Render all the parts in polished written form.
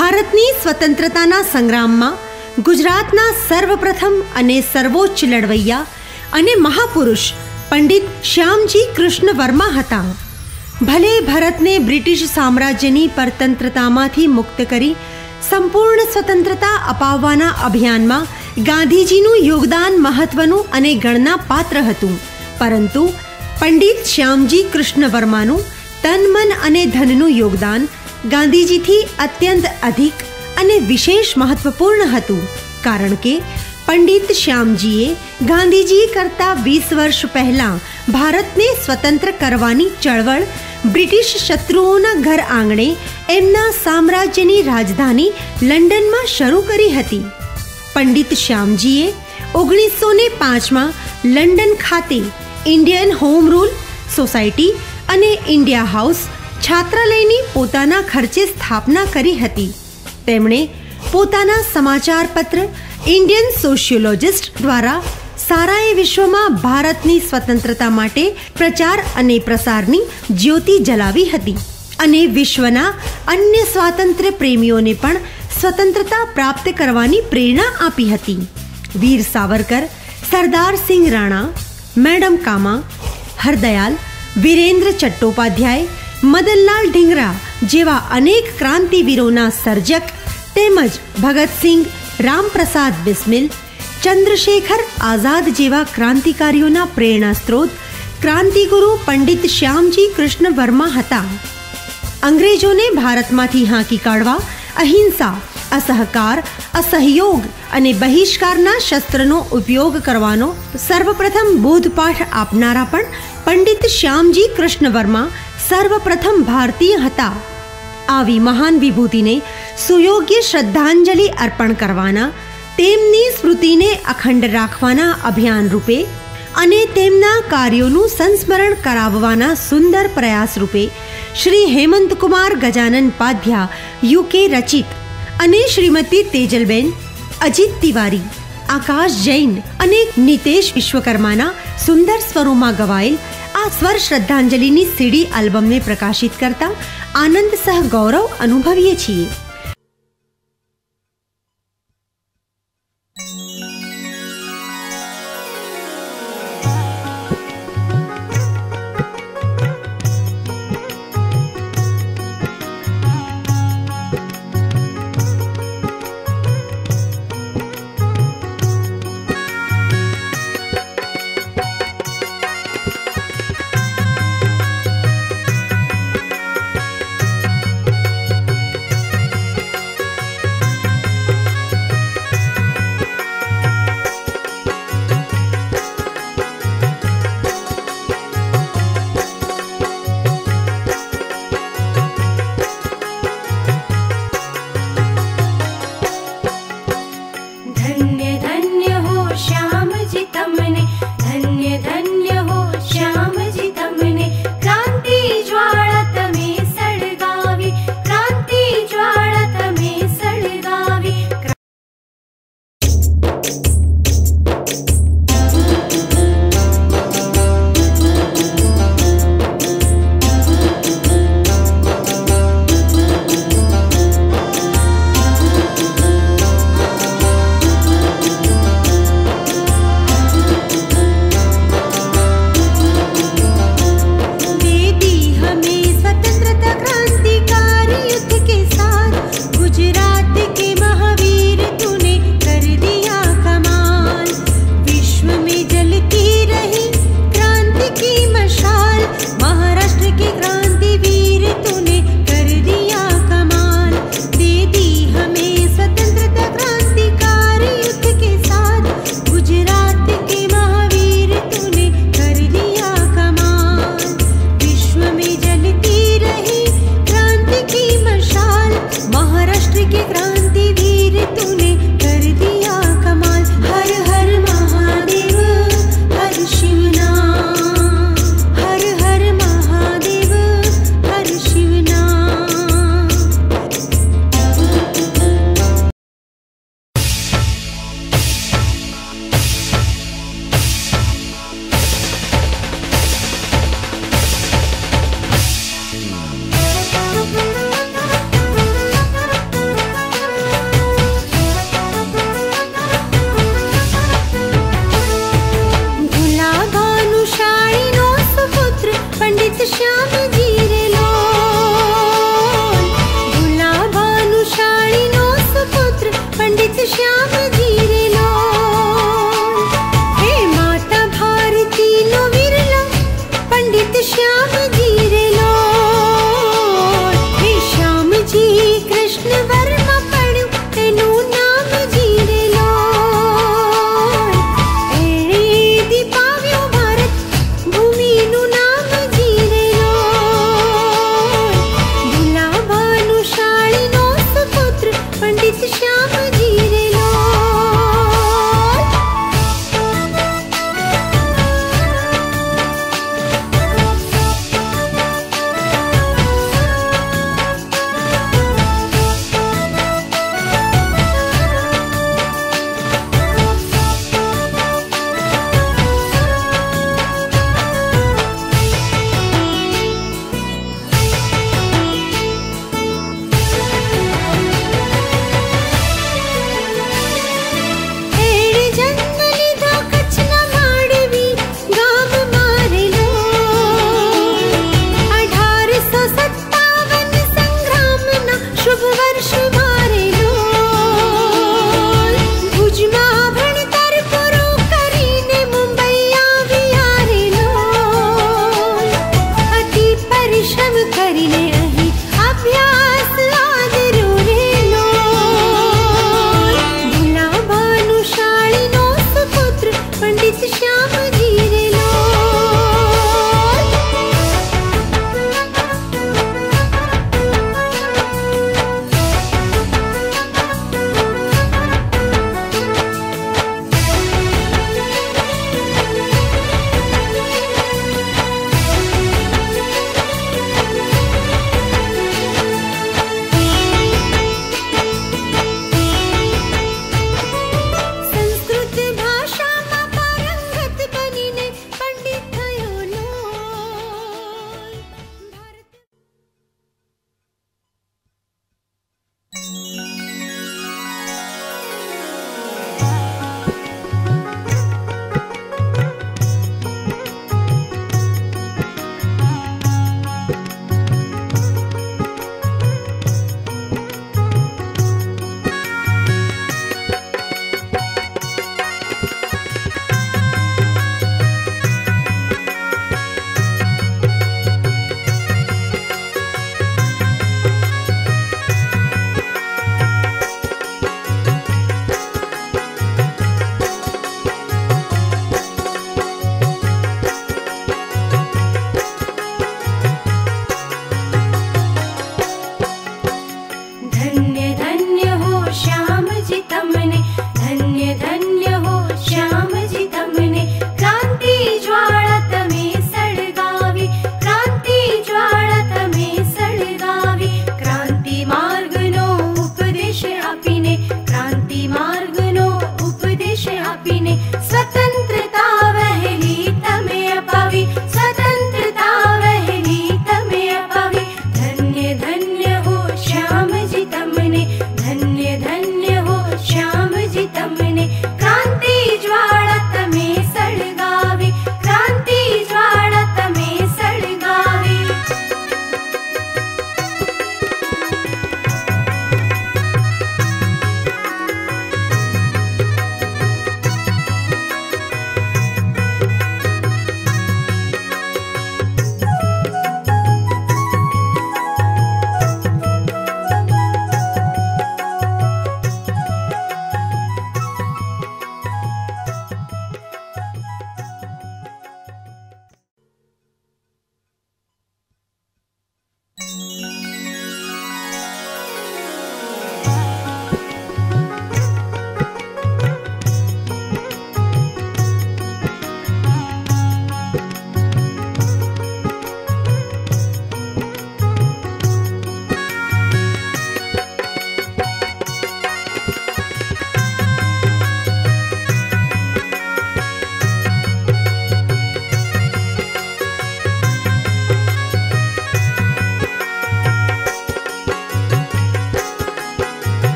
ભારતની સ્વતંત્રતાના સંગ્રામમાં ગુજરાતના સર્વપ્રથમ અને સર્વોચ્ચ લડવૈયા અને મહાપુરુષ પંડિત શ્યામજી કૃષ્ણ વર્મા હતા. ભલે ભારતને બ્રિટિશ સામ્રાજ્યની પરતંત્રતામાંથી મુક્ત કરી સંપૂર્ણ સ્વતંત્રતા અપાવવાના અભિયાનમાં ગાંધીજીનું યોગદાન મહત્વનું અને ગણના પાત્ર હતું, પરંતુ પંડિત શ્યામજી કૃષ્ણ વર્માનું તન મન અને ધનનું યોગદાન ગાંધીજીથી અત્યંત અધિક અને વિશેષ મહત્વપૂર્ણ હતું, કારણ કે પંડિત શ્યામજીએ ગાંધીજી કરતાં 20 વર્ષ પહેલાં ભારતને સ્વતંત્ર કરવાની ચળવળ બ્રિટિશ શત્રુઓના ઘર આંગણે એમના સામ્રાજ્યની રાજધાની લંડનમાં શરૂ કરી હતી. પંડિત શ્યામજીએ 1905માં લંડન ખાતે ઇન્ડિયન હોમ રૂલ સોસાયટી અને ઇન્ડિયા હાઉસ છાત્રાલયની પોતાના ખર્ચે સ્થાપના કરી હતી. તેમણે પોતાના સમાચાર પત્ર ઇન્ડિયન સોશિયોલોજિસ્ટ દ્વારા સારાએ વિશ્વમાં ભારતની સ્વતંત્રતા માટે પ્રચાર અને પ્રસારની જ્યોતિ જલાવી હતી અને વિશ્વના અન્ય સ્વાતંત્ર્ય પ્રેમીઓને પણ સ્વતંત્રતા પ્રાપ્ત કરવાની પ્રેરણા આપી હતી. વીર સાવરકર, સરદાર સિંહ રાણા, મેડમ કામા, હરદયાલ, વીરેન્દ્ર ચટ્ટોપાધ્યાય, મદનલાલ ઢીંગરા જેવા અનેક ક્રાંતિવીરોના સર્જક તેમજ ભગતસિંહ, રામપ્રસાદ બિસ્મિલ, ચંદ્રશેખર આઝાદ જેવા ક્રાંતિકારીઓના પ્રેરણા સ્ત્રોત ક્રાંતિગુરુ પંડિત શ્યામજી કૃષ્ણ વર્મા હતા. અંગ્રેજોને ભારતમાંથી હાંકી કાઢવા અહિંસા, અસહકાર, અસહયોગ અને બહિષ્કારના શસ્ત્રનો ઉપયોગ કરવાનો સર્વપ્રથમ બોધપાઠ આપનારા પણ પંડિત શ્યામજી કૃષ્ણ વર્મા સર્વપ્રથમ ભારતીય હતા. આવી મહાન વિભૂતિને સુયોગ્ય શ્રદ્ધાંજલિ અર્પણ કરવાના, તેમની સ્મૃતિને અખંડ રાખવાના અભિયાન રૂપે અને તેમના કાર્યોનું સંસ્મરણ કરાવવાના સુંદર પ્રયાસ રૂપે શ્રી હેમંતકુમાર ગજાનન પાધ્યા યુકે રચિત અને શ્રીમતી તેજલબેન, અજીત તિવારી, આકાશ જૈન અને નિતેશ વિશ્વકર્માના સુંદર સ્વરોમાં ગવાયેલ આ સ્વર શ્રદ્ધાંજલિની સીડી આલ્બમને પ્રકાશિત કરતા આનંદ સહ ગૌરવ અનુભવીએ છીએ.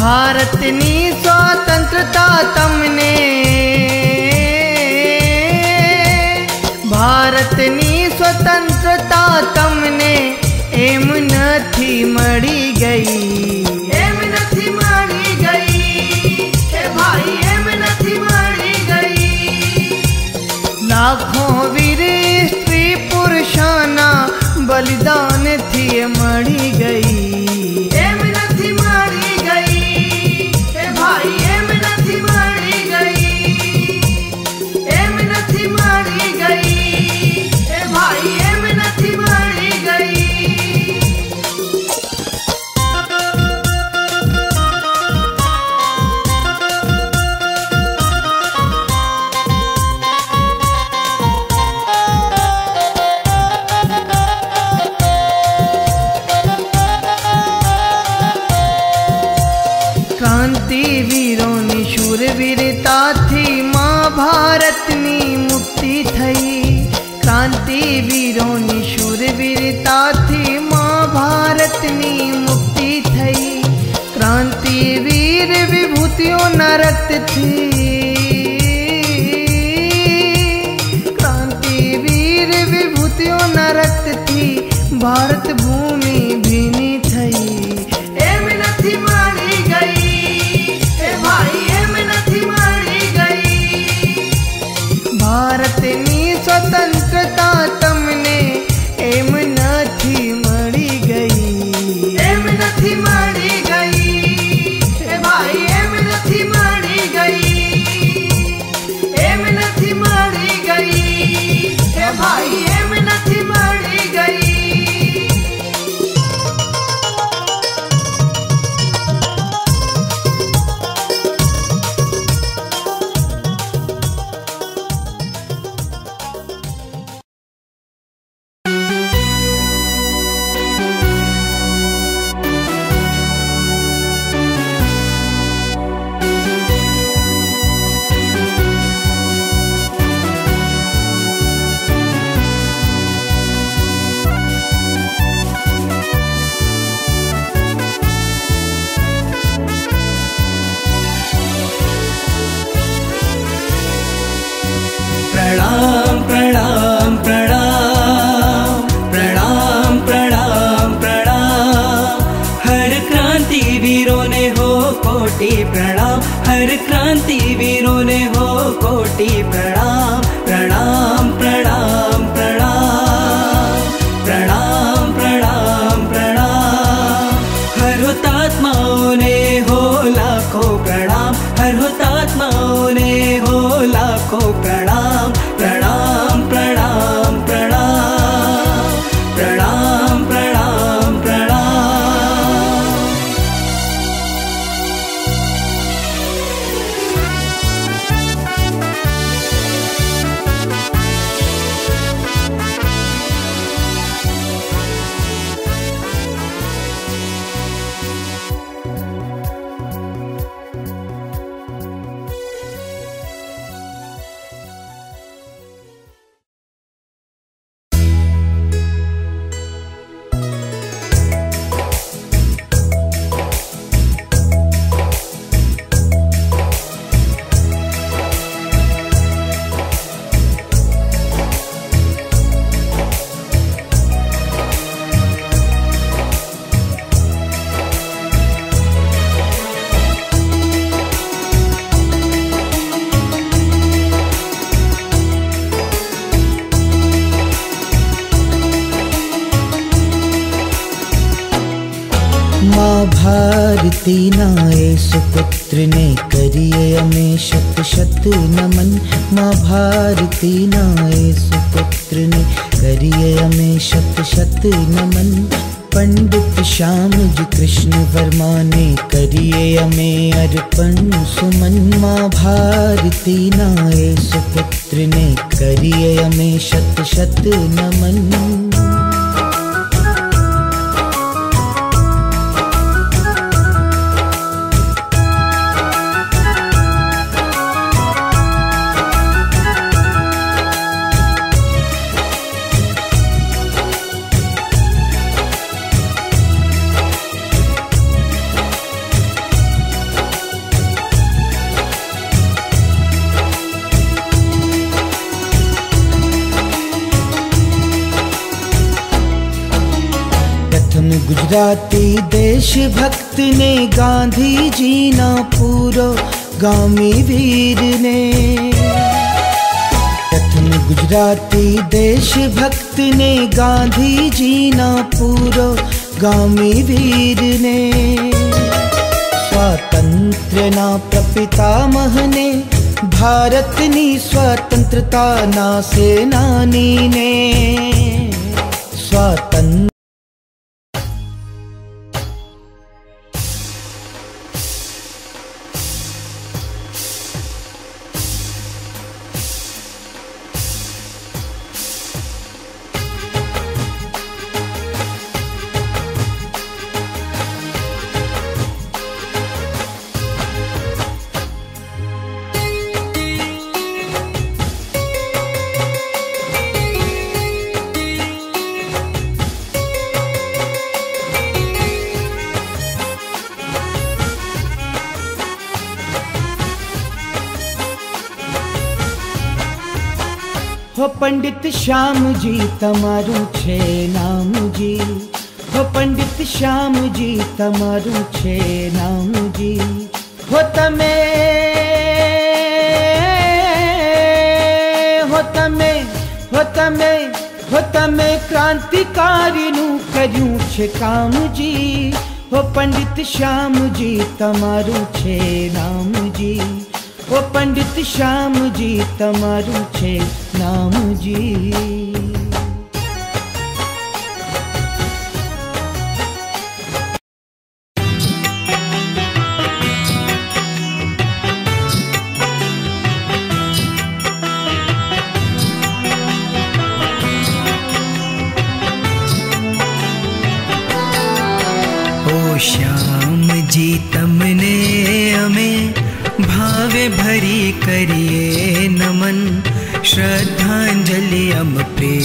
ભારતની સ્વતંત્રતા તમને, ભારતની સ્વતંત્રતા તમને એમ નથી મળી ગઈ, એમ નથી મળી ગઈ હે ભાઈ, એમ નથી મળી ગઈ। લાખો વીર સ્ત્રી પુરુષોના બલિદાનથી એ મળી ગઈ, એમ નથી મળી ગઈ હે ભાઈ, એમ નથી મળી ગઈ, એમ નથી મળી ગઈ હે ભાઈ, એમ નથી મળી ગઈ। क्रांतिवीरोनी शूरवीरताथी महाभारतनी मुक्ति थई, क्रांतिवीरोनी शूरवीरताथी महाभारतनी मुक्ति थई। क्रांतिवीर विभूतियों न रक्त थी, क्रांतिवीर विभूतियों न रक्त थी, भारत भूमि भीनी थई, एम नथी मળી गई हे भाई, एम नथी मળી गई। भारतनी स्वतंत्रता तमने एम नथी मળી गई, एम नथी मળી गई हे भाई, एम नथी मળી गई, एम नथी मળી गई हे भाई, एम नथी मળી गई। प्रणाम प्रणाम प्रणाम प्रणाम प्रणाम प्रणाम, हर क्रांति वीरों ने हो कोटि प्रणाम, हर क्रांति वीरों ने हो कोटि प्रणाम। प्रणाम प्रणाम प्रणाम प्रणाम प्रणाम प्रणाम, हर हुतात्माओं ने हो लाखों प्रणाम, हर हुतात्माओं ने हो लाखों प्रणाम। प्रणाम प्रणाम प्रणाम प्रणाम प्रणाम प्रणाम। माँ भारती नाए सुपुत्र ने करिए अमे शत शत नमन, माँ भारती नाए सुपुत्र ने करिए अमे शत शत नमन। पंडित श्याम जी कृष्ण वर्मा ने करिए अमे अर्पण सुमन, माँ भारती नाए सुपुत्र ने करिए अमे शत शत नमन। गुजराती देशभक्त ने गांधी जी ना पूरो गामी वीर ने। प्रथम गुजराती देशभक्त ने गांधी जी ना पूरो गामी वीर ने। स्वातंत्र्य ना प्रपितामह ने भारतनी स्वतंत्रता ना सेनानी ने। स्वातंत्र हो पंडित श्याम जी तमारू छे नाम जी। हो पंडित श्याम जी तमारू छे नाम जी। हो तमे हो तमे हो तमे हो तमे क्रांतिकारी नु कर्यु छे काम जी। हो पंडित श्याम जी तमारू छे नाम जी। ओ पंडित श्याम जी तमारू छे नाम जी। ओ श्याम जी तमने अमे भावे भरी करिए नमन। श्रद्धांजलि अम प्रेम